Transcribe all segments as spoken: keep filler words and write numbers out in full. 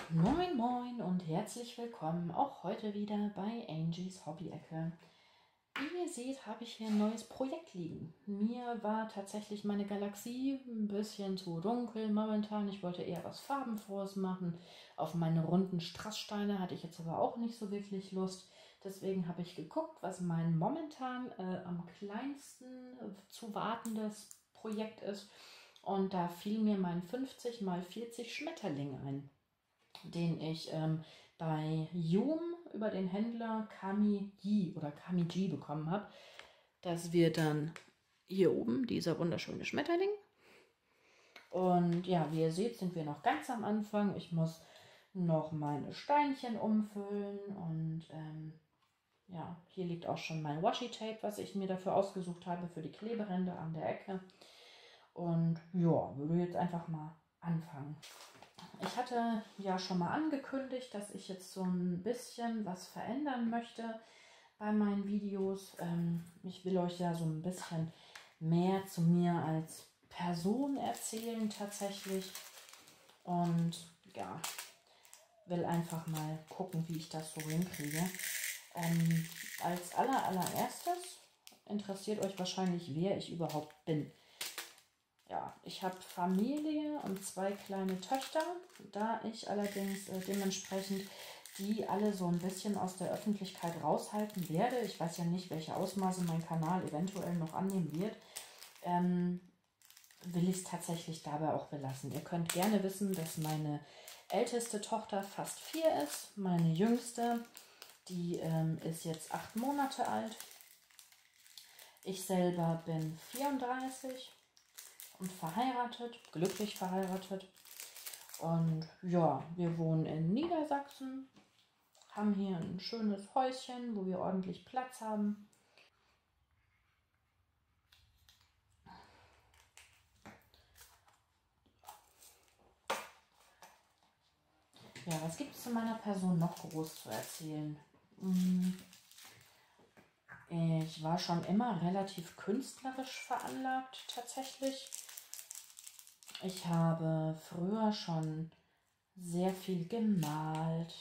Moin Moin und herzlich willkommen auch heute wieder bei Angies Hobby-Ecke. Wie ihr seht, habe ich hier ein neues Projekt liegen. Mir war tatsächlich meine Galaxie ein bisschen zu dunkel momentan. Ich wollte eher was Farbenfrohes machen. Auf meine runden Strasssteine hatte ich jetzt aber auch nicht so wirklich Lust. Deswegen habe ich geguckt, was mein momentan äh, am kleinsten äh, zu wartendes Projekt ist. Und da fiel mir mein fünfzig mal vierzig Schmetterling ein, den ich ähm, bei Yoom über den Händler Kamiji oder Kamiji bekommen habe. Das wird dann hier oben dieser wunderschöne Schmetterling. Und ja, wie ihr seht, sind wir noch ganz am Anfang. Ich muss noch meine Steinchen umfüllen und ähm, ja, hier liegt auch schon mein Washi-Tape, was ich mir dafür ausgesucht habe für die Kleberänder an der Ecke. Und ja, würde jetzt einfach mal anfangen. Ich hatte ja schon mal angekündigt, dass ich jetzt so ein bisschen was verändern möchte bei meinen Videos. Ähm, ich will euch ja so ein bisschen mehr zu mir als Person erzählen tatsächlich. Und ja, will einfach mal gucken, wie ich das so hinkriege. Ähm, als aller, allererstes interessiert euch wahrscheinlich, wer ich überhaupt bin. Ja, ich habe Familie und zwei kleine Töchter, da ich allerdings äh, dementsprechend die alle so ein bisschen aus der Öffentlichkeit raushalten werde. Ich weiß ja nicht, welche Ausmaße mein Kanal eventuell noch annehmen wird. Ähm, will ich es tatsächlich dabei auch belassen. Ihr könnt gerne wissen, dass meine älteste Tochter fast vier ist. Meine jüngste, die ähm, ist jetzt acht Monate alt. Ich selber bin vierunddreißig. Und verheiratet, glücklich verheiratet. Und ja, wir wohnen in Niedersachsen, haben hier ein schönes Häuschen, wo wir ordentlich Platz haben. Ja, was gibt es zu meiner Person noch groß zu erzählen? Ich war schon immer relativ künstlerisch veranlagt, tatsächlich. Ich habe früher schon sehr viel gemalt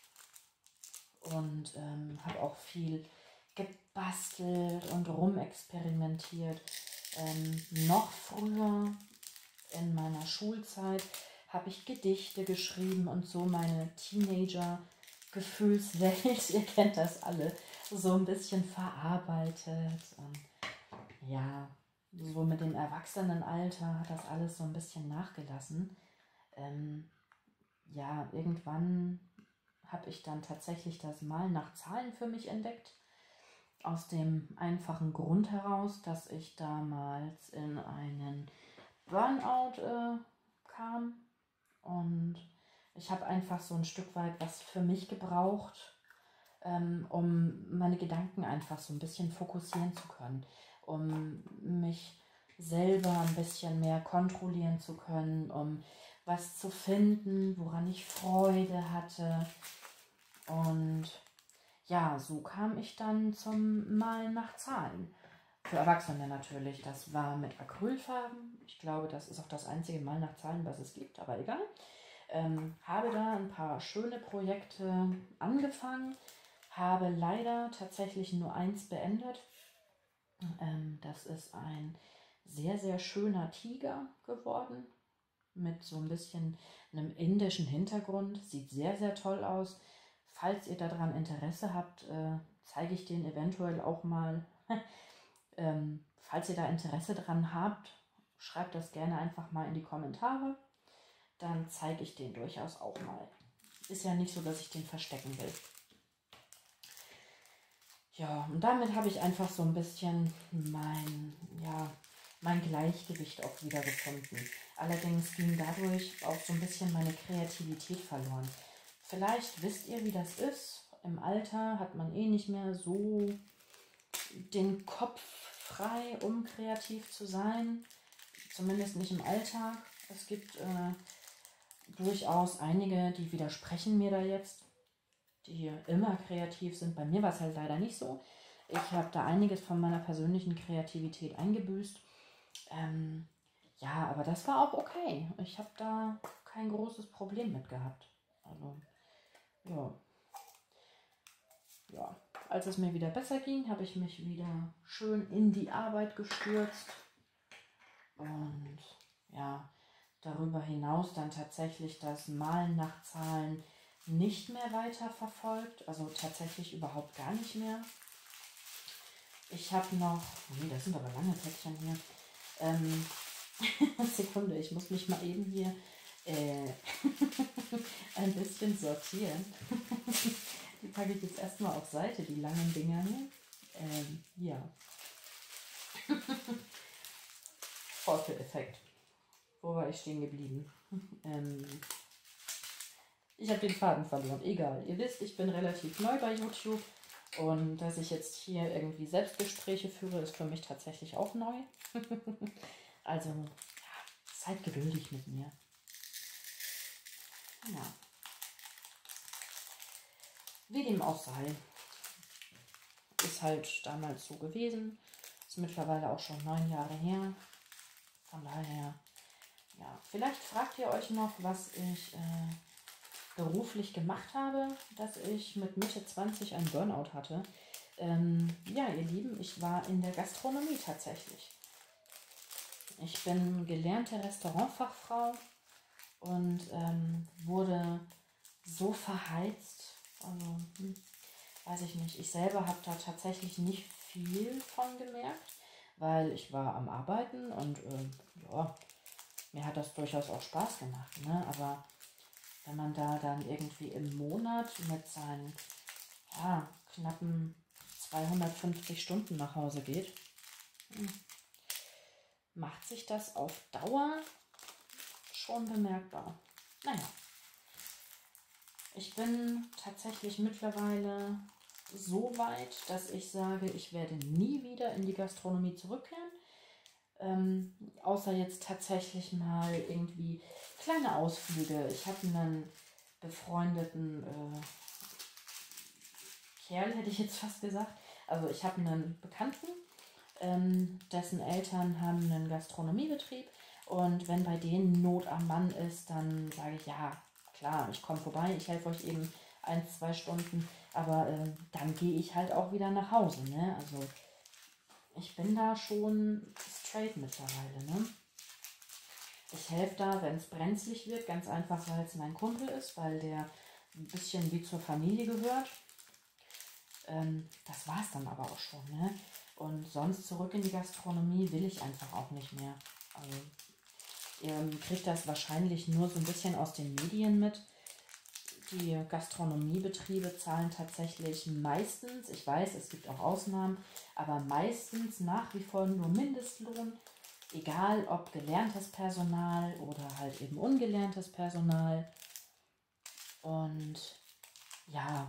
und ähm, habe auch viel gebastelt und rumexperimentiert. Ähm, noch früher in meiner Schulzeit habe ich Gedichte geschrieben und so meine Teenager-Gefühlswelt, ihr kennt das alle, so ein bisschen verarbeitet. Und ja, so mit dem Erwachsenenalter hat das alles so ein bisschen nachgelassen. Ähm, ja, irgendwann habe ich dann tatsächlich das Malen nach Zahlen für mich entdeckt. Aus dem einfachen Grund heraus, dass ich damals in einen Burnout äh, kam. Und ich habe einfach so ein Stück weit was für mich gebraucht, ähm, um meine Gedanken einfach so ein bisschen fokussieren zu können. Um mich selber ein bisschen mehr kontrollieren zu können, um was zu finden, woran ich Freude hatte. Und ja, so kam ich dann zum Malen nach Zahlen. Für Erwachsene natürlich. Das war mit Acrylfarben. Ich glaube, das ist auch das einzige Malen nach Zahlen, was es gibt, aber egal. Ähm, habe da ein paar schöne Projekte angefangen, habe leider tatsächlich nur eins beendet. Ähm, das ist ein sehr, sehr schöner Tiger geworden mit so ein bisschen einem indischen Hintergrund. Sieht sehr, sehr toll aus. Falls ihr daran Interesse habt, äh, zeige ich den eventuell auch mal. ähm, falls ihr da Interesse dran habt, schreibt das gerne einfach mal in die Kommentare. Dann zeige ich den durchaus auch mal. Ist ja nicht so, dass ich den verstecken will. Ja, und damit habe ich einfach so ein bisschen mein, ja, mein Gleichgewicht auch wieder gefunden. Allerdings ging dadurch auch so ein bisschen meine Kreativität verloren. Vielleicht wisst ihr, wie das ist. Im Alter hat man eh nicht mehr so den Kopf frei, um kreativ zu sein. Zumindest nicht im Alltag. Es gibt äh, durchaus einige, die widersprechen mir da jetzt, die immer kreativ sind. Bei mir war es halt leider nicht so. Ich habe da einiges von meiner persönlichen Kreativität eingebüßt. Ähm, ja, aber das war auch okay. Ich habe da kein großes Problem mit gehabt. Also, ja. Ja, als es mir wieder besser ging, habe ich mich wieder schön in die Arbeit gestürzt und ja, darüber hinaus dann tatsächlich das Malen nach Zahlen nicht mehr weiter verfolgt, also tatsächlich überhaupt gar nicht mehr. Ich habe noch, nee, das sind aber lange Päckchen hier. Ähm, Sekunde, ich muss mich mal eben hier äh, ein bisschen sortieren. Die packe ich jetzt erstmal auf Seite, die langen Dinger hier. Ähm, ja. Vorführeffekt. Wo war ich stehen geblieben? ähm, ich habe den Faden verloren. Egal. Ihr wisst, ich bin relativ neu bei YouTube. Und dass ich jetzt hier irgendwie Selbstgespräche führe, ist für mich tatsächlich auch neu. Also, ja, seid geduldig mit mir. Ja. Wie dem auch sei. Ist halt damals so gewesen. Ist mittlerweile auch schon neun Jahre her. Von daher, ja, vielleicht fragt ihr euch noch, was ich äh, beruflich gemacht habe, dass ich mit Mitte zwanzig einen Burnout hatte. Ähm, ja, ihr Lieben, ich war in der Gastronomie tatsächlich. Ich bin gelernte Restaurantfachfrau und ähm, wurde so verheizt, also hm, weiß ich nicht, ich selber habe da tatsächlich nicht viel von gemerkt, weil ich war am Arbeiten und äh, ja, mir hat das durchaus auch Spaß gemacht, ne? Aber wenn man da dann irgendwie im Monat mit seinen ja, knappen zweihundertfünfzig Stunden nach Hause geht, hm, macht sich das auf Dauer schon bemerkbar. Naja, ich bin tatsächlich mittlerweile so weit, dass ich sage, ich werde nie wieder in die Gastronomie zurückkehren. Ähm, außer jetzt tatsächlich mal irgendwie kleine Ausflüge. Ich habe einen befreundeten äh, Kerl, hätte ich jetzt fast gesagt. Also ich habe einen Bekannten, ähm, dessen Eltern haben einen Gastronomiebetrieb. Und wenn bei denen Not am Mann ist, dann sage ich, ja, klar, ich komme vorbei, ich helfe euch eben ein, zwei Stunden. Aber äh, dann gehe ich halt auch wieder nach Hause. Ne? Also ich bin da schon straight mittlerweile. Ne? Ich helfe da, wenn es brenzlig wird, ganz einfach, weil es mein Kumpel ist, weil der ein bisschen wie zur Familie gehört. Ähm, das war es dann aber auch schon. Ne? Und sonst zurück in die Gastronomie will ich einfach auch nicht mehr. Also, ihr kriegt das wahrscheinlich nur so ein bisschen aus den Medien mit. Die Gastronomiebetriebe zahlen tatsächlich meistens, ich weiß, es gibt auch Ausnahmen, aber meistens nach wie vor nur Mindestlohn, egal ob gelerntes Personal oder halt eben ungelerntes Personal. Und ja,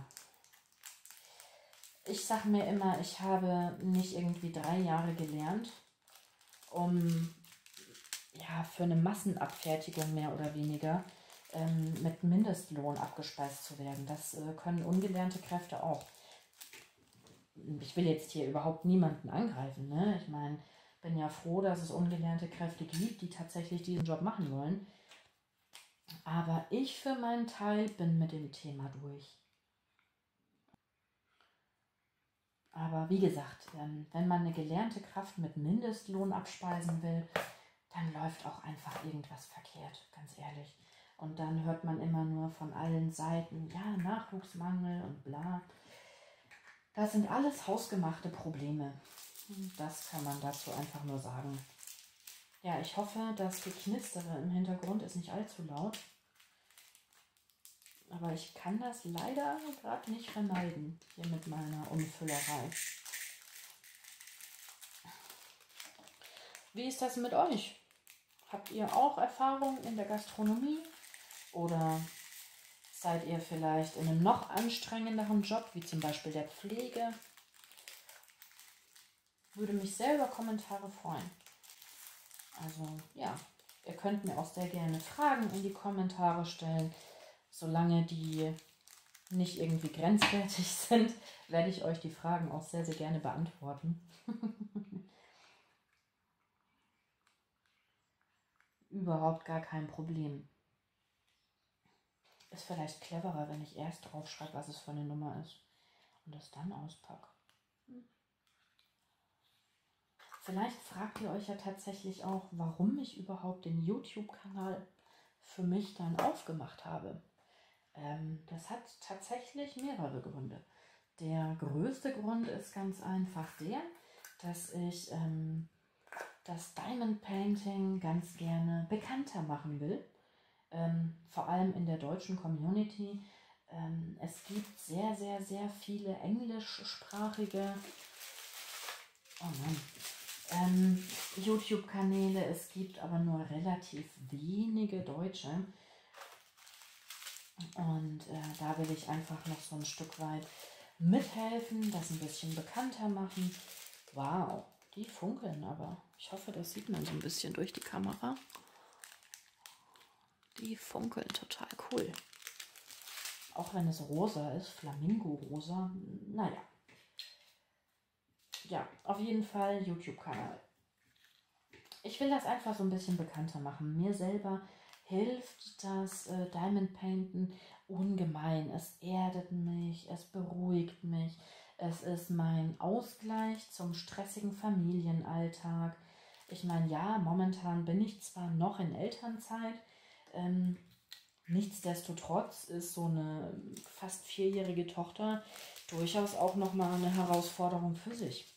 ich sage mir immer, ich habe nicht irgendwie drei Jahre gelernt, um ja für eine Massenabfertigung mehr oder weniger ähm, mit Mindestlohn abgespeist zu werden. Das äh, können ungelernte Kräfte auch. Ich will jetzt hier überhaupt niemanden angreifen. Ne? Ich meine, bin ja froh, dass es ungelernte Kräfte gibt, die tatsächlich diesen Job machen wollen. Aber ich für meinen Teil bin mit dem Thema durch. Aber wie gesagt, wenn man eine gelernte Kraft mit Mindestlohn abspeisen will, dann läuft auch einfach irgendwas verkehrt, ganz ehrlich. Und dann hört man immer nur von allen Seiten, ja, Nachwuchsmangel und bla. Das sind alles hausgemachte Probleme. Das kann man dazu einfach nur sagen. Ja, ich hoffe, das Geknistere im Hintergrund ist nicht allzu laut. Aber ich kann das leider gerade nicht vermeiden, hier mit meiner Umfüllerei. Wie ist das mit euch? Habt ihr auch Erfahrung in der Gastronomie? Oder seid ihr vielleicht in einem noch anstrengenderen Job, wie zum Beispiel der Pflege? Würde mich sehr über Kommentare freuen. Also ja, ihr könnt mir auch sehr gerne Fragen in die Kommentare stellen. Solange die nicht irgendwie grenzwertig sind, werde ich euch die Fragen auch sehr, sehr gerne beantworten. Überhaupt gar kein Problem. Ist vielleicht cleverer, wenn ich erst draufschreibe, was es für eine Nummer ist und das dann auspacke. Hm. Vielleicht fragt ihr euch ja tatsächlich auch, warum ich überhaupt den YouTube-Kanal für mich dann aufgemacht habe. Ähm, das hat tatsächlich mehrere Gründe. Der größte Grund ist ganz einfach der, dass ich ähm, das Diamond Painting ganz gerne bekannter machen will. Ähm, vor allem in der deutschen Community. Ähm, es gibt sehr, sehr, sehr viele englischsprachige oh Mann, ähm, YouTube-Kanäle. Es gibt aber nur relativ wenige deutsche. Und äh, da will ich einfach noch so ein Stück weit mithelfen, das ein bisschen bekannter machen. Wow, die funkeln aber. Ich hoffe, das sieht man so ein bisschen durch die Kamera. Die funkeln total cool. Auch wenn es rosa ist, Flamingo-rosa. Naja. Ja, auf jeden Fall YouTube-Kanal. Ich will das einfach so ein bisschen bekannter machen. Mir selber hilft das äh, Diamond Painten ungemein. Es erdet mich, es beruhigt mich. Es ist mein Ausgleich zum stressigen Familienalltag. Ich meine, ja, momentan bin ich zwar noch in Elternzeit, ähm, nichtsdestotrotz ist so eine fast vierjährige Tochter durchaus auch nochmal eine Herausforderung für sich.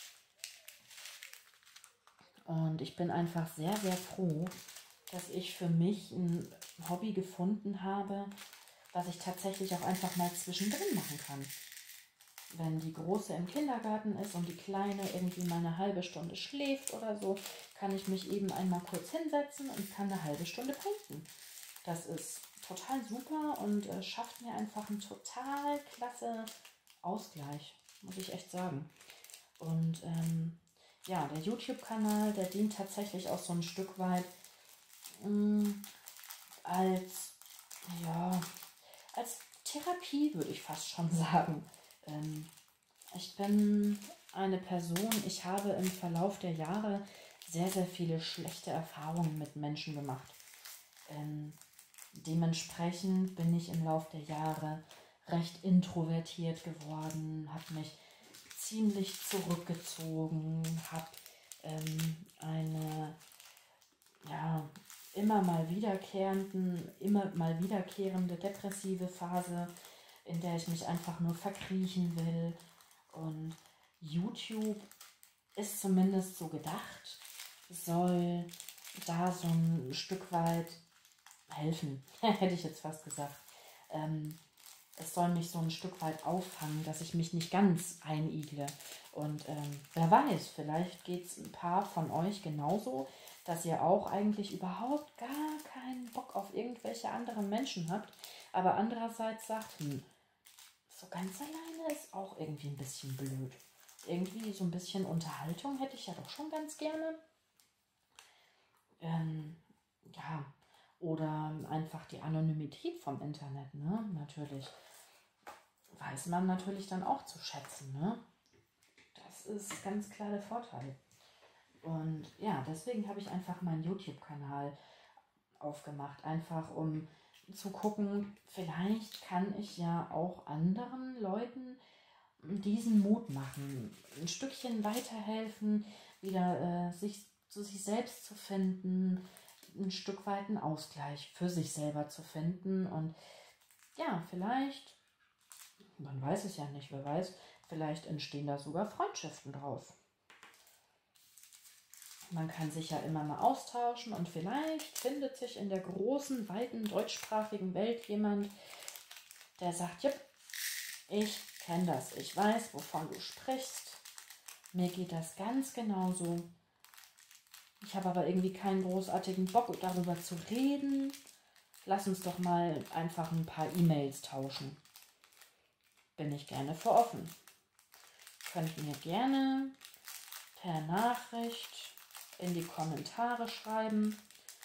Und ich bin einfach sehr, sehr froh, dass ich für mich ein Hobby gefunden habe, was ich tatsächlich auch einfach mal zwischendrin machen kann. Wenn die Große im Kindergarten ist und die Kleine irgendwie mal eine halbe Stunde schläft oder so, kann ich mich eben einmal kurz hinsetzen und kann eine halbe Stunde painten. Das ist total super und äh, schafft mir einfach einen total klasse Ausgleich, muss ich echt sagen. Und ähm, ja, der YouTube-Kanal, der dient tatsächlich auch so ein Stück weit mh, als, ja, als Therapie, würde ich fast schon sagen. Ähm, ich bin eine Person, ich habe im Verlauf der Jahre sehr, sehr viele schlechte Erfahrungen mit Menschen gemacht. Ähm, dementsprechend bin ich im Laufe der Jahre recht introvertiert geworden, habe mich ziemlich zurückgezogen, habe ähm, eine ja, immer mal wiederkehrenden, immer mal wiederkehrende depressive Phase, in der ich mich einfach nur verkriechen will. Und YouTube ist zumindest so gedacht, soll da so ein Stück weit helfen, hätte ich jetzt fast gesagt. Ähm, es soll mich so ein Stück weit auffangen, dass ich mich nicht ganz einigle. Und ähm, wer weiß, vielleicht geht es ein paar von euch genauso, dass ihr auch eigentlich überhaupt gar keinen Bock auf irgendwelche anderen Menschen habt, aber andererseits sagt, hm, so ganz alleine ist auch irgendwie ein bisschen blöd. Irgendwie so ein bisschen Unterhaltung hätte ich ja doch schon ganz gerne. Ähm, ja, oder einfach die Anonymität vom Internet, ne? Natürlich. Weiß man natürlich dann auch zu schätzen, ne? Das ist ganz klar der Vorteil. Und ja, deswegen habe ich einfach meinen YouTube-Kanal aufgemacht, einfach um zu gucken, vielleicht kann ich ja auch anderen Leuten diesen Mut machen, ein Stückchen weiterhelfen, wieder äh, sich zu sich selbst zu finden, ein Stück weit einen Ausgleich für sich selber zu finden und ja, vielleicht, man weiß es ja nicht, wer weiß, vielleicht entstehen da sogar Freundschaften draus. Man kann sich ja immer mal austauschen und vielleicht findet sich in der großen, weiten deutschsprachigen Welt jemand, der sagt, ja, ich kenne das, ich weiß, wovon du sprichst, mir geht das ganz genauso. Ich habe aber irgendwie keinen großartigen Bock, darüber zu reden. Lass uns doch mal einfach ein paar E-Mails tauschen. Bin ich gerne für offen. Könnt mir gerne per Nachricht in die Kommentare schreiben.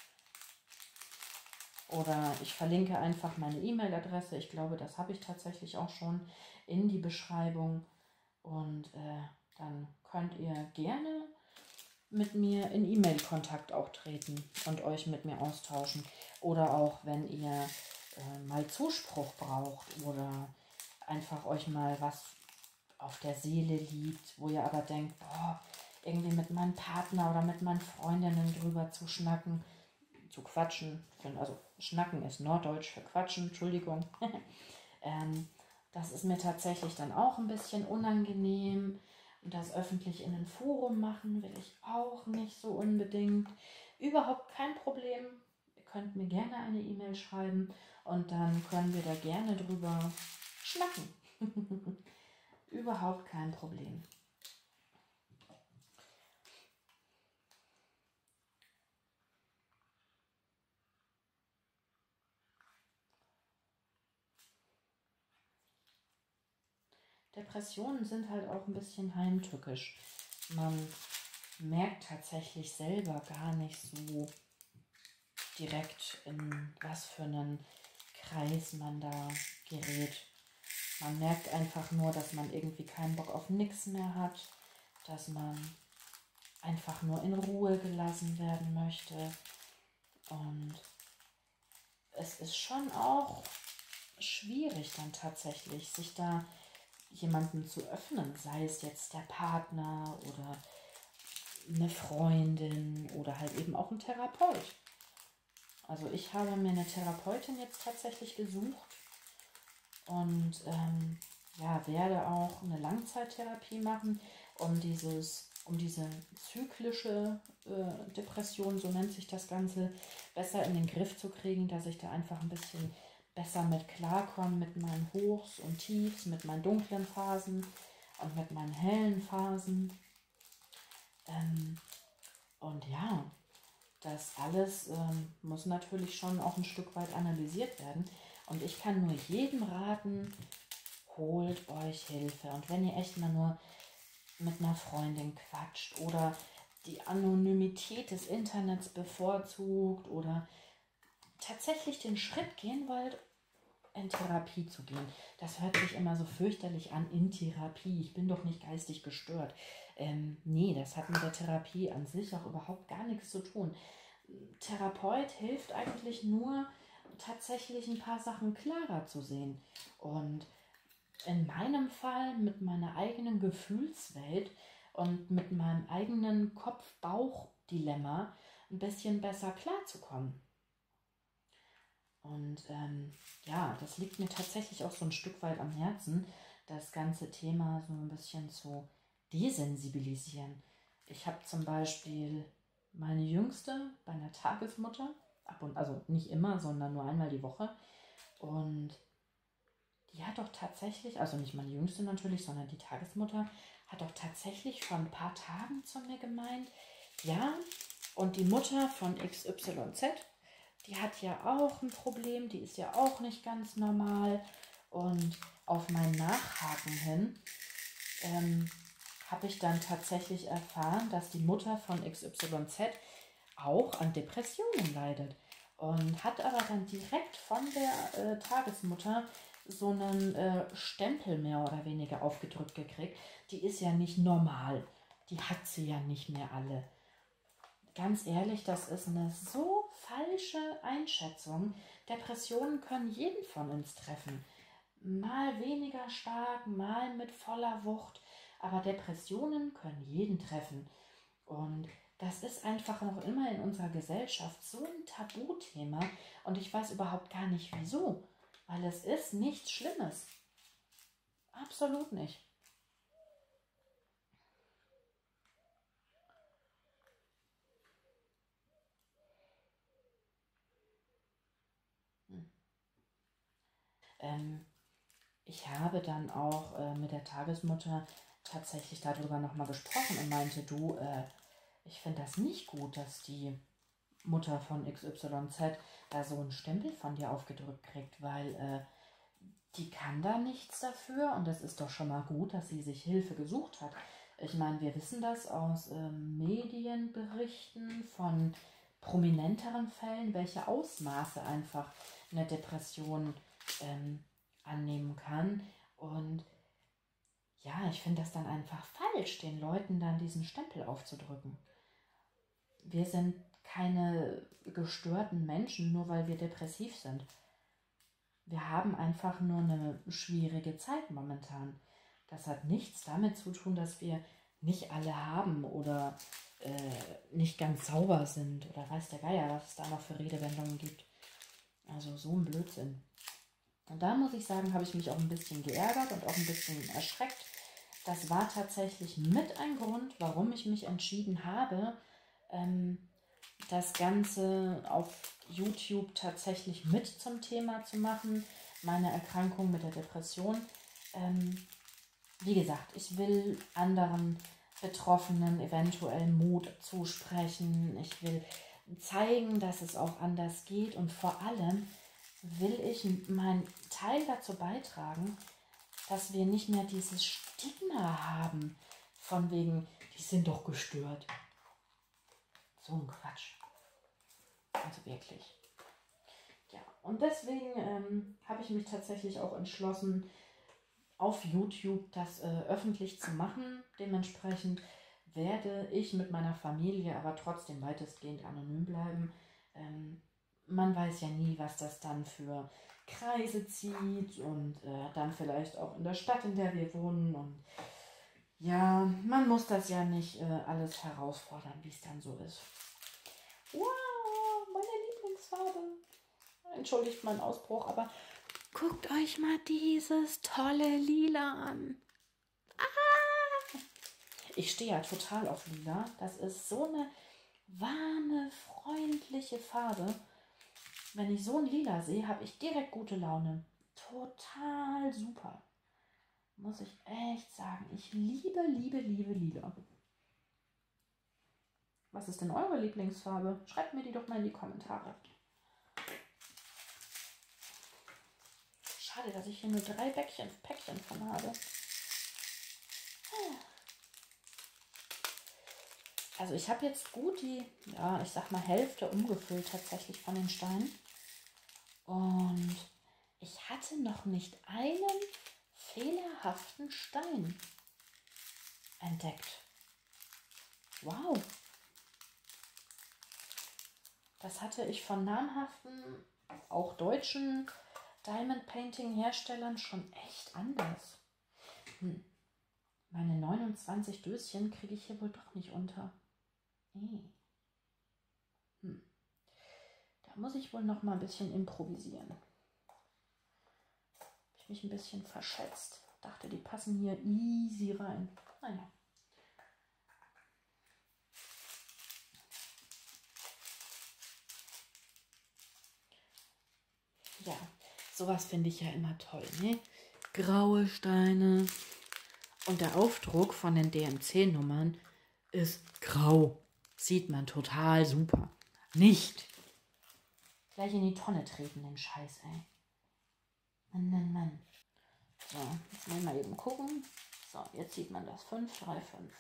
Oder ich verlinke einfach meine E-Mail-Adresse. Ich glaube, das habe ich tatsächlich auch schon in die Beschreibung. Und äh, dann könnt ihr gerne mit mir in E-Mail-Kontakt auch treten und euch mit mir austauschen. Oder auch, wenn ihr äh, mal Zuspruch braucht oder einfach euch mal was auf der Seele liegt, wo ihr aber denkt, boah, irgendwie mit meinem Partner oder mit meinen Freundinnen drüber zu schnacken, zu quatschen, also schnacken ist Norddeutsch für quatschen, Entschuldigung, ähm, das ist mir tatsächlich dann auch ein bisschen unangenehm. Und das öffentlich in ein Forum machen will ich auch nicht so unbedingt. Überhaupt kein Problem. Ihr könnt mir gerne eine E-Mail schreiben und dann können wir da gerne drüber schnacken. Überhaupt kein Problem. Depressionen sind halt auch ein bisschen heimtückisch. Man merkt tatsächlich selber gar nicht so direkt, in was für einen Kreis man da gerät. Man merkt einfach nur, dass man irgendwie keinen Bock auf nichts mehr hat, dass man einfach nur in Ruhe gelassen werden möchte. Und es ist schon auch schwierig dann tatsächlich, sich da jemanden zu öffnen, sei es jetzt der Partner oder eine Freundin oder halt eben auch ein Therapeut. Also ich habe mir eine Therapeutin jetzt tatsächlich gesucht und ähm, ja, werde auch eine Langzeittherapie machen, um dieses, um diese zyklische äh, Depression, so nennt sich das Ganze, besser in den Griff zu kriegen, dass ich da einfach ein bisschen besser mit klarkomme, mit meinen Hochs und Tiefs, mit meinen dunklen Phasen und mit meinen hellen Phasen. Ähm, und ja, das alles ähm, muss natürlich schon auch ein Stück weit analysiert werden. Und ich kann nur jedem raten, holt euch Hilfe. Und wenn ihr echt mal nur mit einer Freundin quatscht oder die Anonymität des Internets bevorzugt oder tatsächlich den Schritt gehen wollt, in Therapie zu gehen. Das hört sich immer so fürchterlich an, in Therapie. Ich bin doch nicht geistig gestört. Ähm, nee, das hat mit der Therapie an sich auch überhaupt gar nichts zu tun. Therapeut hilft eigentlich nur, tatsächlich ein paar Sachen klarer zu sehen. Und in meinem Fall mit meiner eigenen Gefühlswelt und mit meinem eigenen Kopf-Bauch-Dilemma ein bisschen besser klarzukommen. Und ähm, ja, das liegt mir tatsächlich auch so ein Stück weit am Herzen, das ganze Thema so ein bisschen zu desensibilisieren. Ich habe zum Beispiel meine Jüngste bei einer Tagesmutter, ab und also nicht immer, sondern nur einmal die Woche. Und die hat doch tatsächlich, also nicht meine Jüngste natürlich, sondern die Tagesmutter, hat doch tatsächlich vor ein paar Tagen zu mir gemeint, ja, und die Mutter von X Y Z, die hat ja auch ein Problem, die ist ja auch nicht ganz normal. Und auf mein Nachhaken hin ähm, habe ich dann tatsächlich erfahren, dass die Mutter von X Y Z auch an Depressionen leidet. Und hat aber dann direkt von der äh, Tagesmutter so einen äh, Stempel mehr oder weniger aufgedrückt gekriegt. Die ist ja nicht normal. Die hat sie ja nicht mehr alle. Ganz ehrlich, das ist eine so falsche Einschätzung. Depressionen können jeden von uns treffen. Mal weniger stark, mal mit voller Wucht. Aber Depressionen können jeden treffen. Und das ist einfach noch immer in unserer Gesellschaft so ein Tabuthema. Und ich weiß überhaupt gar nicht wieso. Weil es ist nichts Schlimmes. Absolut nicht. Hm. Ähm, ich habe dann auch äh, mit der Tagesmutter tatsächlich darüber nochmal gesprochen und meinte, du, äh, ich finde das nicht gut, dass die Mutter von X Y Z da so einen Stempel von dir aufgedrückt kriegt, weil äh, die kann da nichts dafür und das ist doch schon mal gut, dass sie sich Hilfe gesucht hat. Ich meine, wir wissen das aus ähm, Medienberichten von prominenteren Fällen, welche Ausmaße einfach eine Depression ähm, annehmen kann. Und ja, ich finde das dann einfach falsch, den Leuten dann diesen Stempel aufzudrücken. Wir sind keine gestörten Menschen, nur weil wir depressiv sind. wir haben einfach nur eine schwierige Zeit momentan. Das hat nichts damit zu tun, dass wir nicht alle haben oder äh, nicht ganz sauber sind oder weiß der Geier, was es da noch für Redewendungen gibt. Also so ein Blödsinn. Und da muss ich sagen, habe ich mich auch ein bisschen geärgert und auch ein bisschen erschreckt. Das war tatsächlich mit ein Grund, warum ich mich entschieden habe, ähm, das Ganze auf YouTube tatsächlich mit zum Thema zu machen. Meine Erkrankung mit der Depression. Ähm, wie gesagt, ich will anderen Betroffenen eventuell Mut zusprechen. Ich will zeigen, dass es auch anders geht. Und vor allem will ich meinen Teil dazu beitragen, dass wir nicht mehr dieses Stigma haben, von wegen, die sind doch gestört. So ein Quatsch. Also wirklich. Ja, und deswegen ähm, habe ich mich tatsächlich auch entschlossen, auf YouTube das äh, öffentlich zu machen. Dementsprechend werde ich mit meiner Familie aber trotzdem weitestgehend anonym bleiben. Ähm, man weiß ja nie, was das dann für Kreise zieht und äh, dann vielleicht auch in der Stadt, in der wir wohnen. Und ja, man muss das ja nicht äh, alles herausfordern, wie es dann so ist. Wow, meine Lieblingsfarbe. Entschuldigt meinen Ausbruch, aber guckt euch mal dieses tolle Lila an. Ah! Ich stehe ja total auf Lila. Das ist so eine warme, freundliche Farbe. Wenn ich so ein Lila sehe, habe ich direkt gute Laune. Total super. Muss ich echt sagen. Ich liebe, liebe, liebe Lila. Was ist denn eure Lieblingsfarbe? Schreibt mir die doch mal in die Kommentare. Schade, dass ich hier nur drei Päckchen, Päckchen von habe. Also ich habe jetzt gut die, ja, ich sag mal Hälfte umgefüllt tatsächlich von den Steinen. Und ich hatte noch nicht einen fehlerhaften Stein entdeckt. Wow. Das hatte ich von namhaften, auch deutschen Diamond Painting Herstellern schon echt anders. Hm. Meine neunundzwanzig Döschen kriege ich hier wohl doch nicht unter. Hm. Da muss ich wohl noch mal ein bisschen improvisieren. Habe ich mich ein bisschen verschätzt. Dachte, die passen hier easy rein. Naja. Ja, sowas finde ich ja immer toll, ne? Graue Steine. Und der Aufdruck von den D M C-Nummern ist grau. Sieht man total super. Nicht. Gleich in die Tonne treten, den Scheiß, ey. Mann, Mann, Mann. So, jetzt mal eben gucken. So, jetzt sieht man das. fünf, drei, fünf.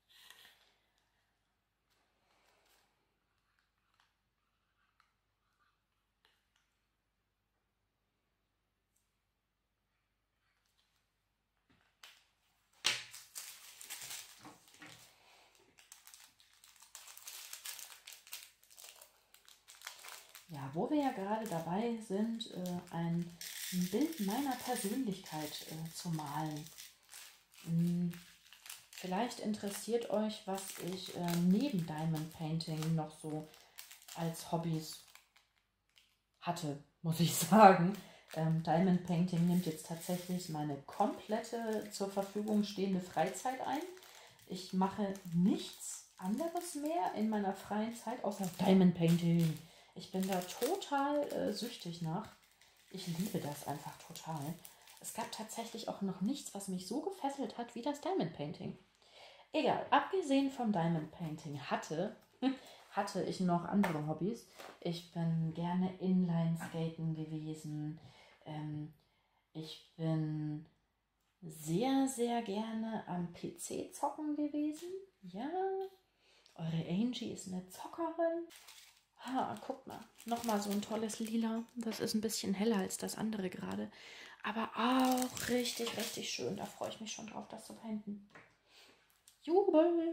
Ja, wo wir ja gerade dabei sind, äh, ein Bild meiner Persönlichkeit äh, zu malen. Hm, vielleicht interessiert euch, was ich äh, neben Diamond Painting noch so als Hobbys hatte, muss ich sagen. Ähm, Diamond Painting nimmt jetzt tatsächlich meine komplette zur Verfügung stehende Freizeit ein. Ich mache nichts anderes mehr in meiner freien Zeit außer Diamond Painting. Ich bin da total äh, süchtig nach. Ich liebe das einfach total. Es gab tatsächlich auch noch nichts, was mich so gefesselt hat wie das Diamond Painting. Egal, abgesehen vom Diamond Painting hatte, hatte ich noch andere Hobbys. Ich bin gerne Inline-Skaten gewesen. Ähm, ich bin sehr, sehr gerne am P C zocken gewesen. Ja, eure Angie ist eine Zockerin. Ha, guckt mal, nochmal so ein tolles Lila. Das ist ein bisschen heller als das andere gerade. Aber auch richtig, richtig schön. Da freue ich mich schon drauf, das zu painten. Jubel!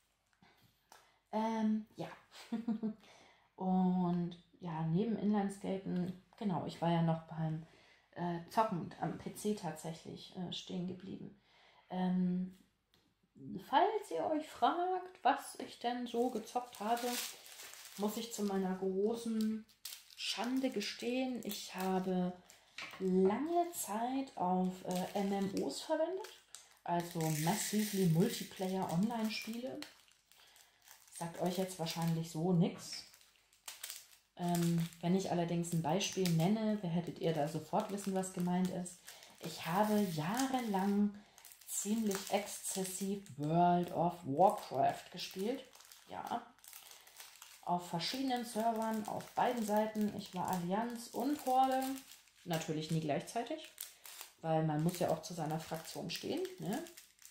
Ähm, ja. Und ja, neben Inlineskaten, genau, ich war ja noch beim äh, zockend am P C tatsächlich äh, stehen geblieben. Ähm, falls ihr euch fragt, was ich denn so gezockt habe, muss ich zu meiner großen Schande gestehen, ich habe lange Zeit auf äh, M M Os verwendet, also Massively Multiplayer Online-Spiele. Sagt euch jetzt wahrscheinlich so nichts. Ähm, wenn ich allerdings ein Beispiel nenne, werdet ihr da sofort wissen, was gemeint ist. Ich habe jahrelang ziemlich exzessiv World of Warcraft gespielt. Ja, auf verschiedenen Servern, auf beiden Seiten. Ich war Allianz und Horde. Natürlich nie gleichzeitig, weil man muss ja auch zu seiner Fraktion stehen. Ne?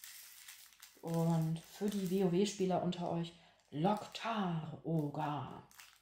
Und für die WoW-Spieler unter euch, Loktar Oga.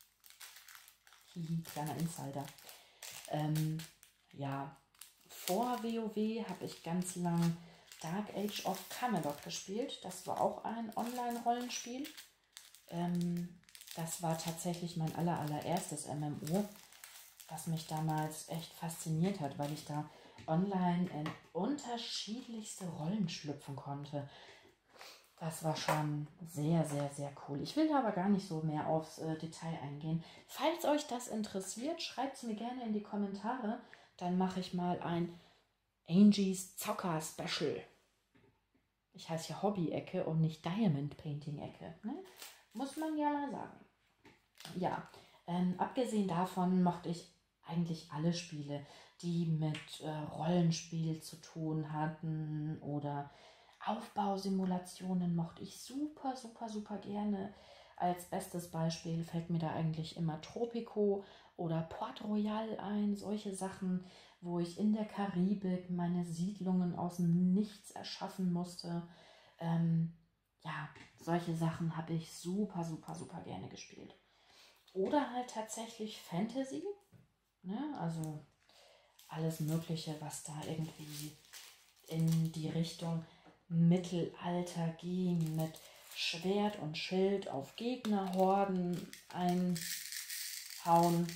Hihi, kleiner Insider. Ähm, ja, vor WoW habe ich ganz lang Dark Age of Camelot gespielt. Das war auch ein Online-Rollenspiel. Ähm, das war tatsächlich mein aller, allererstes M M O, was mich damals echt fasziniert hat, weil ich da online in unterschiedlichste Rollen schlüpfen konnte. Das war schon sehr, sehr, sehr cool. Ich will aber gar nicht so mehr aufs äh, Detail eingehen. Falls euch das interessiert, schreibt es mir gerne in die Kommentare. Dann mache ich mal ein Angies Zocker Special. Ich heiße ja Hobby-Ecke und nicht Diamond Painting-Ecke. Ne? Muss man ja mal sagen. Ja, ähm, abgesehen davon mochte ich eigentlich alle Spiele, die mit äh, Rollenspiel zu tun hatten oder Aufbausimulationen mochte ich super, super, super gerne. Als bestes Beispiel fällt mir da eigentlich immer Tropico oder Port Royal ein. Solche Sachen, wo ich in der Karibik meine Siedlungen aus dem Nichts erschaffen musste. Ähm, ja, solche Sachen habe ich super, super, super gerne gespielt. Oder halt tatsächlich Fantasy, ne? Also alles Mögliche, was da irgendwie in die Richtung Mittelalter ging, mit Schwert und Schild auf Gegnerhorden einhauen.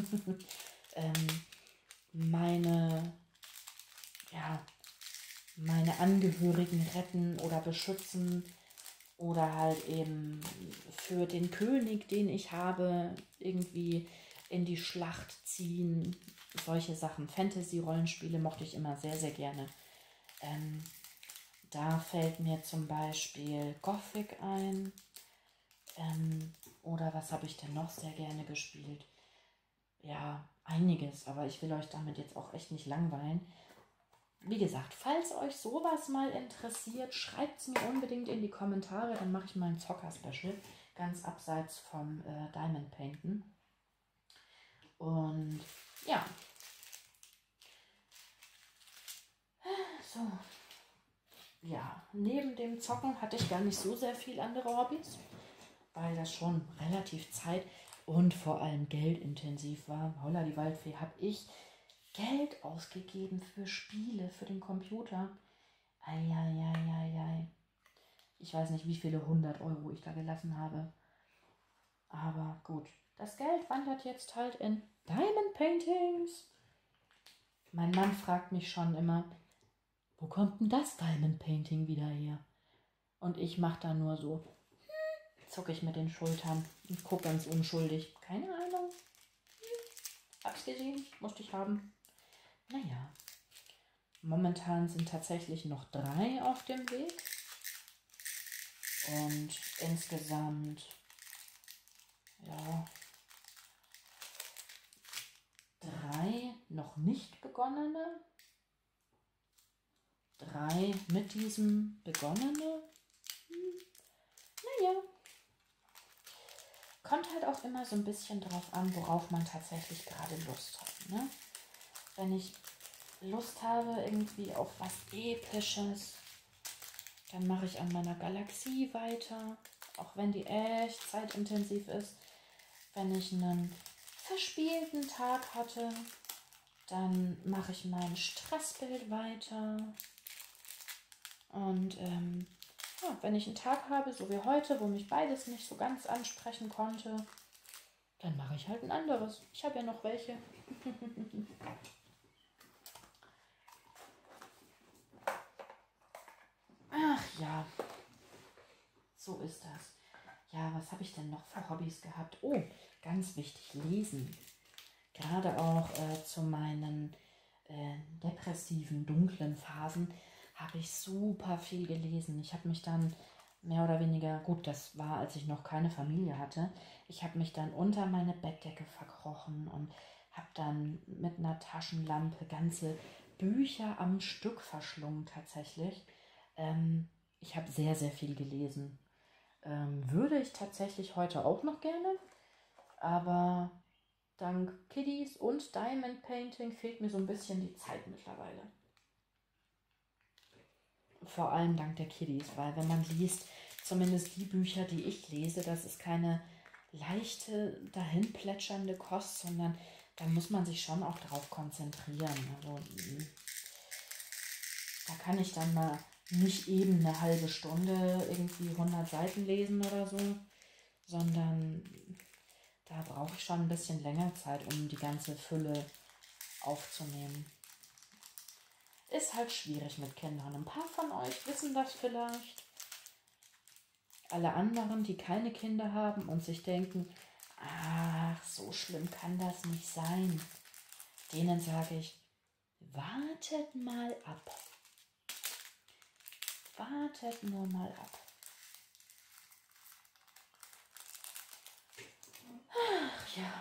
ähm, meine, ja, meine Angehörigen retten oder beschützen oder halt eben für den König, den ich habe, irgendwie in die Schlacht ziehen. Solche Sachen. Fantasy-Rollenspiele mochte ich immer sehr, sehr gerne. Ähm, da fällt mir zum Beispiel Gothic ein. Ähm, oder was habe ich denn noch sehr gerne gespielt? Ja, einiges, aber ich will euch damit jetzt auch echt nicht langweilen. Wie gesagt, falls euch sowas mal interessiert, schreibt es mir unbedingt in die Kommentare. Dann mache ich mal ein Zocker-Special, ganz abseits vom äh, Diamond Painten. Und ja. So. Ja, neben dem Zocken hatte ich gar nicht so sehr viel andere Hobbys, weil das schon relativ zeit- und vor allem geldintensiv war. Holla die Waldfee, habe ich Geld ausgegeben für Spiele, für den Computer. Eieieiei. Ich weiß nicht, wie viele hundert Euro ich da gelassen habe. Aber gut, das Geld wandert jetzt halt in Diamond Paintings. Mein Mann fragt mich schon immer, wo kommt denn das Diamond Painting wieder her? Und ich mache da nur so, hm, zucke ich mit den Schultern und gucke ganz unschuldig. Keine Ahnung. Hm, hab's gesehen, musste ich haben. Naja, momentan sind tatsächlich noch drei auf dem Weg. Und insgesamt, ja, drei noch nicht begonnene. Drei mit diesem begonnene. Hm, naja. Kommt halt auch immer so ein bisschen drauf an, worauf man tatsächlich gerade Lust hat. Ne? Wenn ich Lust habe irgendwie auf was Episches, dann mache ich an meiner Galaxie weiter, auch wenn die echt zeitintensiv ist. Wenn ich einen verspielten Tag hatte, dann mache ich mein Stressbild weiter. Und ähm, ja, wenn ich einen Tag habe, so wie heute, wo mich beides nicht so ganz ansprechen konnte, dann mache ich halt ein anderes. Ich habe ja noch welche. so ist das. Ja, was habe ich denn noch für Hobbys gehabt? Oh, ganz wichtig, lesen. Gerade auch äh, zu meinen äh, depressiven, dunklen Phasen habe ich super viel gelesen. Ich habe mich dann mehr oder weniger, gut, das war, als ich noch keine Familie hatte, ich habe mich dann unter meine Bettdecke verkrochen und habe dann mit einer Taschenlampe ganze Bücher am Stück verschlungen tatsächlich. Ähm, ich habe sehr, sehr viel gelesen. Ähm, würde ich tatsächlich heute auch noch gerne, aber dank Kiddies und Diamond Painting fehlt mir so ein bisschen die Zeit mittlerweile. Vor allem dank der Kiddies, weil wenn man liest, zumindest die Bücher, die ich lese, das ist keine leichte, dahin plätschernde Kost, sondern da muss man sich schon auch drauf konzentrieren. Also da kann ich dann mal nicht eben eine halbe Stunde irgendwie hundert Seiten lesen oder so, sondern da brauche ich schon ein bisschen länger Zeit, um die ganze Fülle aufzunehmen. Ist halt schwierig mit Kindern. Ein paar von euch wissen das vielleicht. Alle anderen, die keine Kinder haben und sich denken, ach, so schlimm kann das nicht sein, denen sage ich, wartet mal ab. Wartet nur mal ab. Ach ja.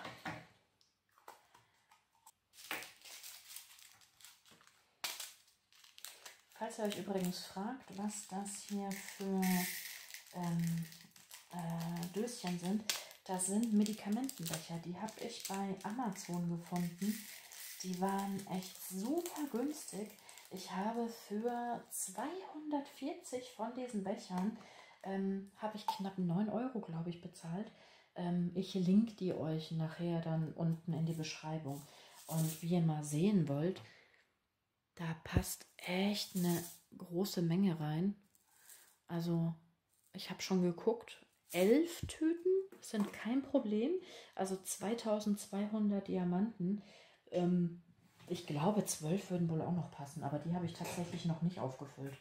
Falls ihr euch übrigens fragt, was das hier für ähm, äh, Döschen sind, das sind Medikamentenbecher. Die habe ich bei Amazon gefunden. Die waren echt super günstig. Ich habe für zweihundertvierzig von diesen Bechern, ähm, habe ich knapp neun Euro, glaube ich, bezahlt. Ähm, ich link die euch nachher dann unten in die Beschreibung. Und wie ihr mal sehen wollt, da passt echt eine große Menge rein. Also ich habe schon geguckt, elf Tüten sind kein Problem. Also zweitausendzweihundert Diamanten. Ähm, ich glaube, zwölf würden wohl auch noch passen, aber die habe ich tatsächlich noch nicht aufgefüllt.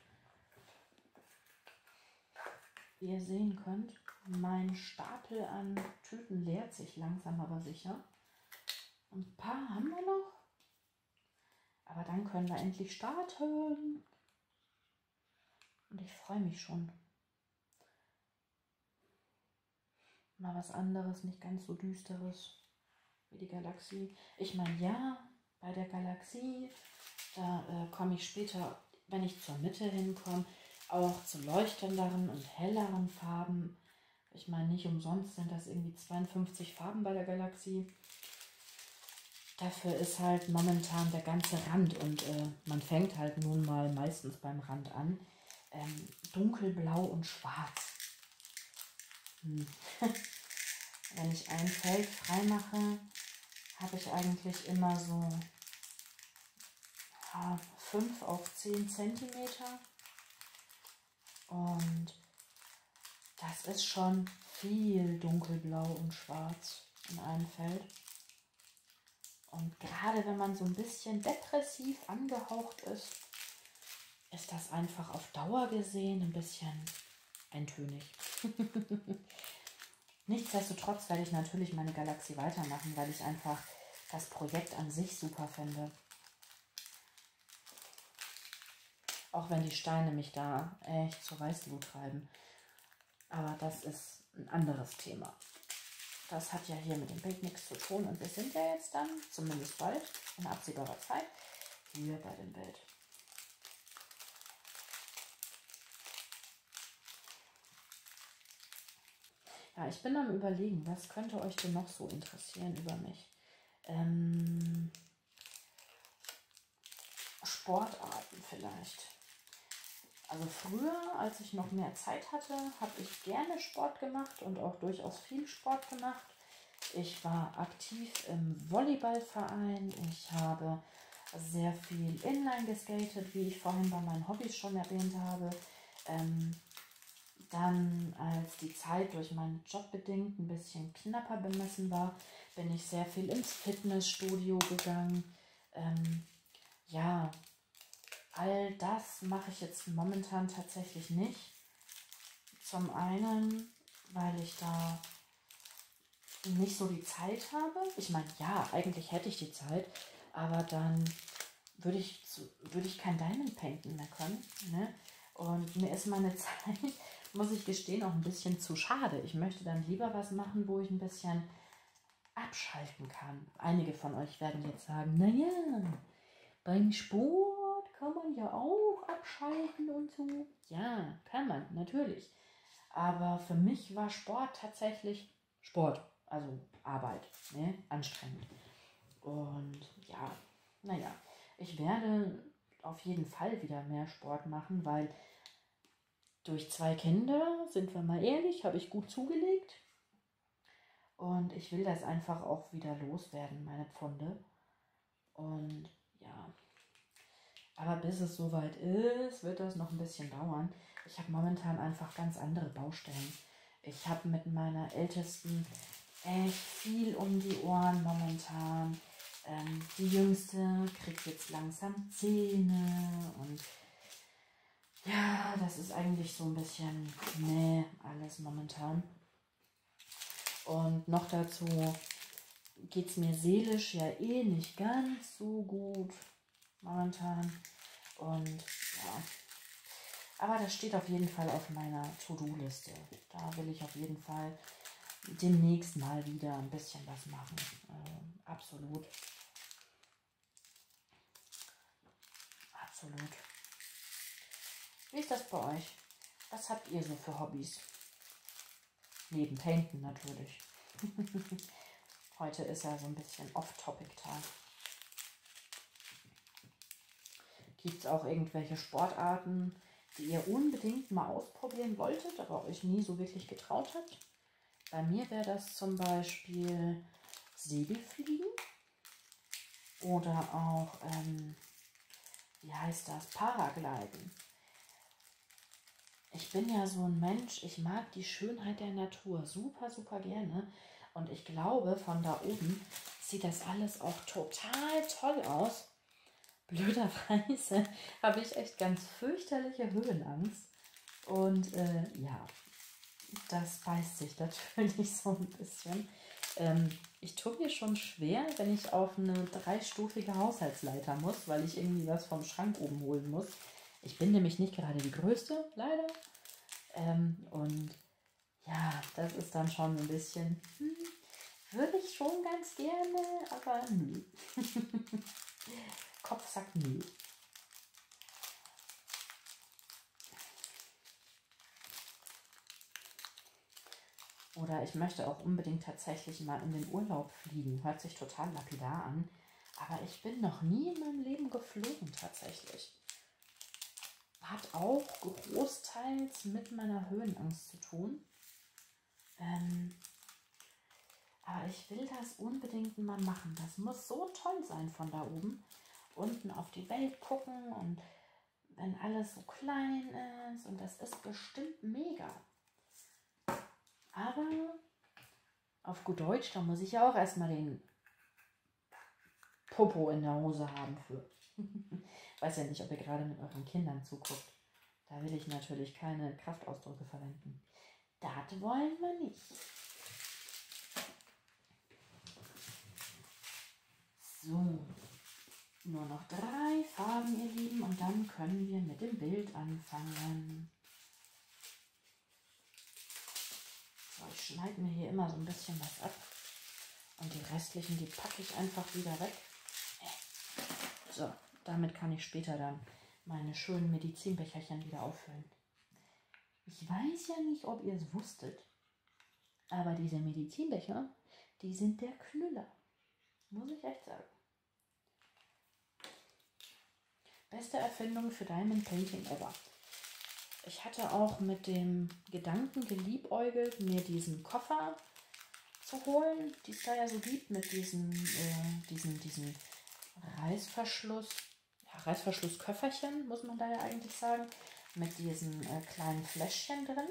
Wie ihr sehen könnt, mein Stapel an Tüten leert sich langsam aber sicher. Ein paar haben wir noch. Aber dann können wir endlich starten. Und ich freue mich schon. Mal was anderes, nicht ganz so düsteres wie die Galaxie. Ich meine, ja, bei der Galaxie, da äh, komme ich später, wenn ich zur Mitte hinkomme, auch zu leuchtenderen und helleren Farben. Ich meine, nicht umsonst sind das irgendwie zweiundfünfzig Farben bei der Galaxie. Dafür ist halt momentan der ganze Rand und äh, man fängt halt nun mal meistens beim Rand an. Ähm, dunkelblau und schwarz. Hm. Wenn ich ein Feld frei mache, habe ich eigentlich immer so ja, fünf auf zehn Zentimeter. Und das ist schon viel dunkelblau und schwarz in einem Feld. Und gerade wenn man so ein bisschen depressiv angehaucht ist, ist das einfach auf Dauer gesehen ein bisschen eintönig. Nichtsdestotrotz werde ich natürlich meine Galaxie weitermachen, weil ich einfach das Projekt an sich super finde. Auch wenn die Steine mich da echt zur Weißglut treiben. Aber das ist ein anderes Thema. Das hat ja hier mit dem Bild nichts zu tun. Und wir sind ja jetzt dann, zumindest bald, in absehbarer Zeit, hier bei dem Bild. Ja, ich bin am Überlegen, was könnte euch denn noch so interessieren über mich? Ähm, Sportarten vielleicht. Also früher, als ich noch mehr Zeit hatte, habe ich gerne Sport gemacht und auch durchaus viel Sport gemacht. Ich war aktiv im Volleyballverein. Ich habe sehr viel Inline geskatet, wie ich vorhin bei meinen Hobbys schon erwähnt habe. Ähm, dann, als die Zeit durch meinen Job bedingt ein bisschen knapper bemessen war, bin ich sehr viel ins Fitnessstudio gegangen. Ähm, ja, all das mache ich jetzt momentan tatsächlich nicht. Zum einen, weil ich da nicht so die Zeit habe. Ich meine, ja, eigentlich hätte ich die Zeit, aber dann würde ich, zu- würde ich kein Diamond painten mehr können. Ne? Und mir ist meine Zeit, muss ich gestehen, auch ein bisschen zu schade. Ich möchte dann lieber was machen, wo ich ein bisschen abschalten kann. Einige von euch werden jetzt sagen, naja, beim Sport kann man ja auch abschalten und so. Ja, kann man, natürlich. Aber für mich war Sport tatsächlich Sport, also Arbeit, ne? Anstrengend. Und ja, naja, ich werde auf jeden Fall wieder mehr Sport machen, weil durch zwei Kinder, sind wir mal ehrlich, habe ich gut zugelegt. Und ich will das einfach auch wieder loswerden, meine Pfunde. Und ja, aber bis es soweit ist, wird das noch ein bisschen dauern. Ich habe momentan einfach ganz andere Baustellen. Ich habe mit meiner Ältesten echt viel um die Ohren momentan. Ähm, die Jüngste kriegt jetzt langsam Zähne und ja, das ist eigentlich so ein bisschen, nee, alles momentan. Und noch dazu geht es mir seelisch ja eh nicht ganz so gut momentan. Und ja, aber das steht auf jeden Fall auf meiner To-Do-Liste. Da will ich auf jeden Fall demnächst mal wieder ein bisschen was machen. Äh, absolut. Absolut. Wie ist das bei euch? Was habt ihr so für Hobbys? Neben Painten natürlich. Heute ist ja so ein bisschen Off-Topic-Tag. Gibt es auch irgendwelche Sportarten, die ihr unbedingt mal ausprobieren wolltet, aber euch nie so wirklich getraut habt? Bei mir wäre das zum Beispiel Segelfliegen oder auch, ähm, wie heißt das, Paragliden. Ich bin ja so ein Mensch, ich mag die Schönheit der Natur super, super gerne. Und ich glaube, von da oben sieht das alles auch total toll aus. Blöderweise habe ich echt ganz fürchterliche Höhenangst. Und äh, ja, das beißt sich natürlich so ein bisschen. Ähm, ich tue mir schon schwer, wenn ich auf eine dreistufige Haushaltsleiter muss, weil ich irgendwie was vom Schrank oben holen muss. Ich bin nämlich nicht gerade die Größte, leider. Ähm, und ja, das ist dann schon ein bisschen, hm, würde ich schon ganz gerne, aber nö. Kopf sagt nö. Oder ich möchte auch unbedingt tatsächlich mal in den Urlaub fliegen. Hört sich total lapidar an. Aber ich bin noch nie in meinem Leben geflogen tatsächlich. Hat auch großteils mit meiner Höhenangst zu tun. Ähm, aber ich will das unbedingt mal machen. Das muss so toll sein von da oben. Unten auf die Welt gucken und wenn alles so klein ist. Und das ist bestimmt mega. Aber auf gut Deutsch, da muss ich ja auch erstmal den Popo in der Hose haben für. Weiß ja nicht, ob ihr gerade mit euren Kindern zuguckt. Da will ich natürlich keine Kraftausdrücke verwenden. Das wollen wir nicht. So, nur noch drei Farben, ihr Lieben, und dann können wir mit dem Bild anfangen. So, ich schneide mir hier immer so ein bisschen was ab. Und die restlichen, die packe ich einfach wieder weg. So, damit kann ich später dann meine schönen Medizinbecherchen wieder auffüllen. Ich weiß ja nicht, ob ihr es wusstet, aber diese Medizinbecher, die sind der Knüller. Muss ich echt sagen. Beste Erfindung für Diamond Painting ever. Ich hatte auch mit dem Gedanken geliebäugelt, mir diesen Koffer zu holen, die es da ja so gibt, mit diesen, äh, diesen, diesen Reißverschluss, ja, Reißverschlussköfferchen, muss man da ja eigentlich sagen, mit diesen äh, kleinen Fläschchen drin.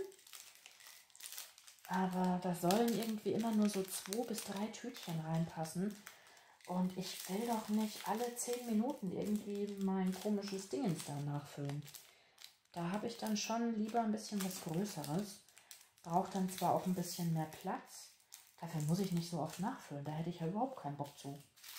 Aber da sollen irgendwie immer nur so zwei bis drei Tütchen reinpassen. Und ich will doch nicht alle zehn Minuten irgendwie mein komisches Dingens da nachfüllen. Da habe ich dann schon lieber ein bisschen was Größeres. Braucht dann zwar auch ein bisschen mehr Platz, dafür muss ich nicht so oft nachfüllen. Da hätte ich ja überhaupt keinen Bock zu.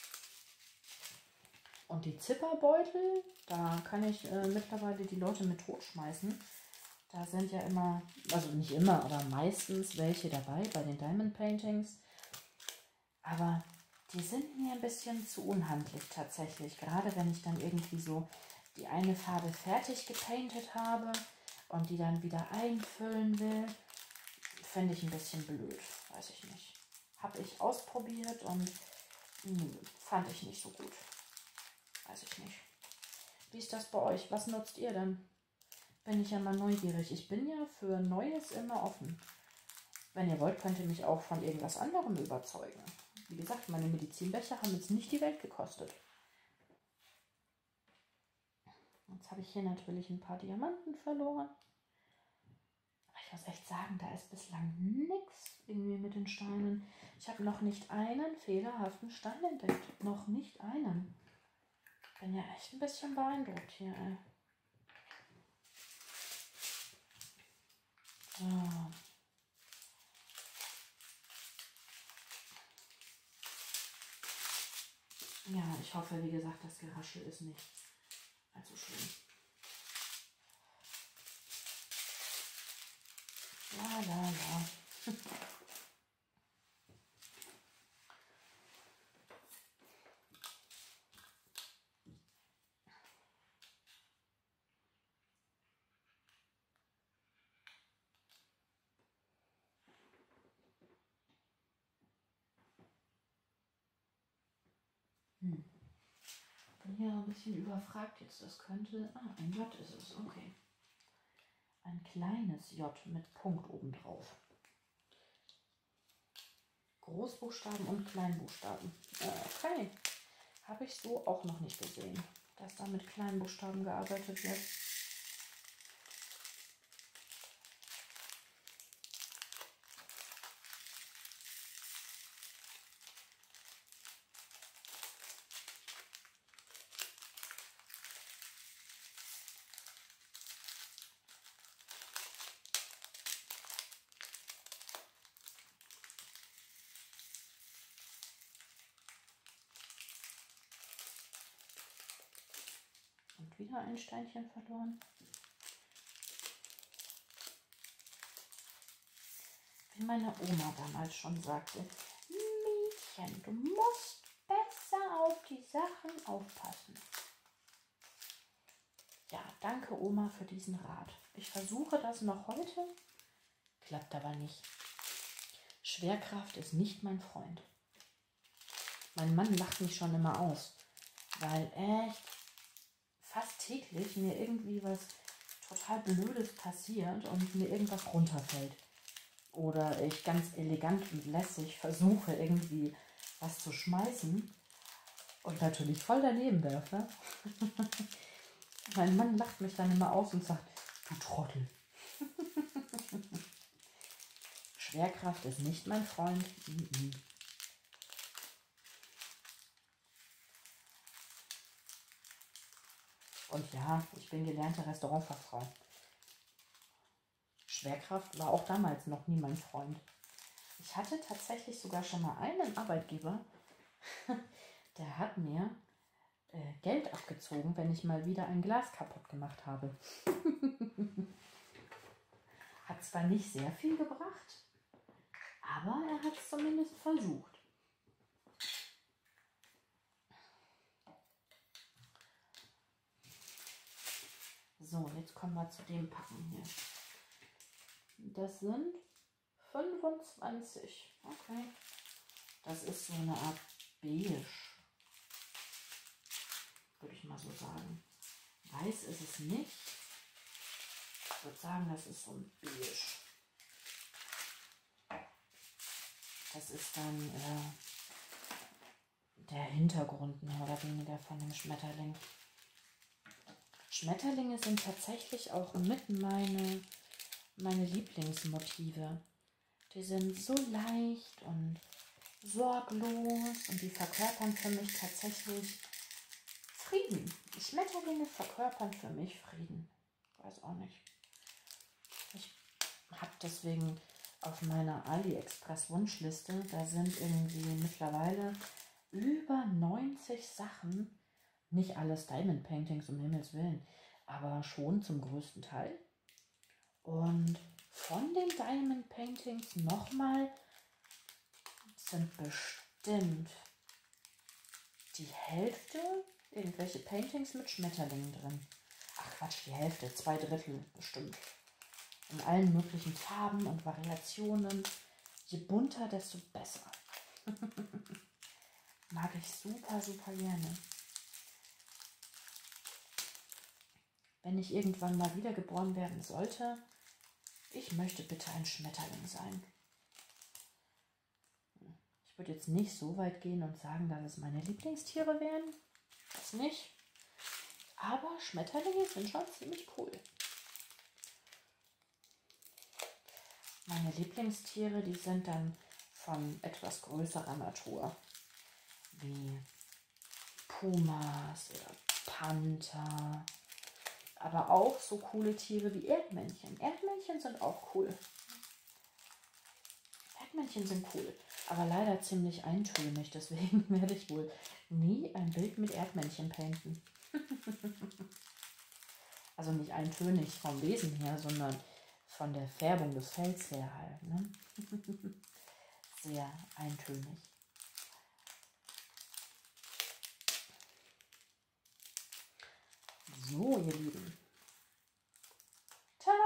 Und die Zipperbeutel, da kann ich äh, mittlerweile die Leute mit totschmeißen. Da sind ja immer, also nicht immer, aber meistens welche dabei bei den Diamond Paintings. Aber die sind mir ein bisschen zu unhandlich tatsächlich. Gerade wenn ich dann irgendwie so die eine Farbe fertig gepaintet habe und die dann wieder einfüllen will, finde ich ein bisschen blöd. Weiß ich nicht. Habe ich ausprobiert und nö, fand ich nicht so gut. Weiß ich nicht. Wie ist das bei euch? Was nutzt ihr denn? Bin ich ja mal neugierig. Ich bin ja für Neues immer offen. Wenn ihr wollt, könnt ihr mich auch von irgendwas anderem überzeugen. Wie gesagt, meine Medizinbecher haben jetzt nicht die Welt gekostet. Jetzt habe ich hier natürlich ein paar Diamanten verloren. Aber ich muss echt sagen, da ist bislang nichts irgendwie mit den Steinen. Ich habe noch nicht einen fehlerhaften Stein entdeckt. Noch nicht einen. Bin ja echt ein bisschen beeindruckt hier, ey. So. Ja, ich hoffe, wie gesagt, das Geraschel ist nicht allzu schlimm. La la la. Hm. Bin hier ein bisschen überfragt jetzt. Das könnte... Ah, ein J ist es. Okay. Ein kleines J mit Punkt oben drauf. Großbuchstaben und Kleinbuchstaben. Okay. Habe ich so auch noch nicht gesehen, dass da mit Kleinbuchstaben gearbeitet wird. Und wieder ein Steinchen verloren. Wie meine Oma damals schon sagte, Mädchen, du musst besser auf die Sachen aufpassen. Ja, danke Oma für diesen Rat. Ich versuche das noch heute, klappt aber nicht. Schwerkraft ist nicht mein Freund. Mein Mann lacht mich schon immer aus, weil echt fast täglich mir irgendwie was total Blödes passiert und mir irgendwas runterfällt. Oder ich ganz elegant und lässig versuche, irgendwie was zu schmeißen und natürlich voll daneben werfe. Mein Mann lacht mich dann immer aus und sagt, du Trottel. Schwerkraft ist nicht mein Freund. Mm-mm. Und ja, ich bin gelernte Restaurantfachfrau. Schwerkraft war auch damals noch nie mein Freund. Ich hatte tatsächlich sogar schon mal einen Arbeitgeber, der hat mir äh, Geld abgezogen, wenn ich mal wieder ein Glas kaputt gemacht habe. Hat zwar nicht sehr viel gebracht, aber er hat es zumindest versucht. So, jetzt kommen wir zu dem Packen hier. Das sind fünfundzwanzig. Okay. Das ist so eine Art Beige. Würde ich mal so sagen. Weiß ist es nicht. Ich würde sagen, das ist so ein Beige. Das ist dann äh, der Hintergrund mehr oder weniger von dem Schmetterling. Schmetterlinge sind tatsächlich auch mit meine, meine Lieblingsmotive. Die sind so leicht und sorglos und die verkörpern für mich tatsächlich Frieden. Die Schmetterlinge verkörpern für mich Frieden. weiß auch nicht. Ich habe deswegen auf meiner AliExpress-Wunschliste, da sind irgendwie mittlerweile über neunzig Sachen. Nicht alles Diamond Paintings, um Himmels Willen, aber schon zum größten Teil. Und von den Diamond Paintings nochmal sind bestimmt die Hälfte irgendwelche Paintings mit Schmetterlingen drin. Ach Quatsch, die Hälfte, zwei Drittel bestimmt. In allen möglichen Farben und Variationen. Je bunter, desto besser. Mag ich super, super gerne. Wenn ich irgendwann mal wiedergeboren werden sollte, ich möchte bitte ein Schmetterling sein. Ich würde jetzt nicht so weit gehen und sagen, dass es meine Lieblingstiere wären. Das nicht. Aber Schmetterlinge sind schon ziemlich cool. Meine Lieblingstiere, die sind dann von etwas größerer Natur. Wie Pumas oder Panther. Aber auch so coole Tiere wie Erdmännchen. Erdmännchen sind auch cool. Erdmännchen sind cool, aber leider ziemlich eintönig. Deswegen werde ich wohl nie ein Bild mit Erdmännchen painten. Also nicht eintönig vom Wesen her, sondern von der Färbung des Fells her halt. Ne? Sehr eintönig. So, ihr Lieben. Tada!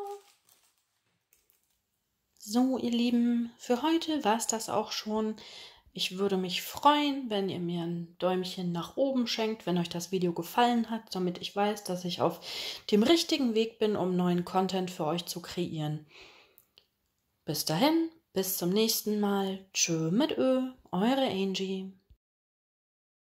So, ihr Lieben, für heute war es das auch schon. Ich würde mich freuen, wenn ihr mir ein Däumchen nach oben schenkt, wenn euch das Video gefallen hat, damit ich weiß, dass ich auf dem richtigen Weg bin, um neuen Content für euch zu kreieren. Bis dahin, bis zum nächsten Mal. Tschö mit Ö, eure Angie.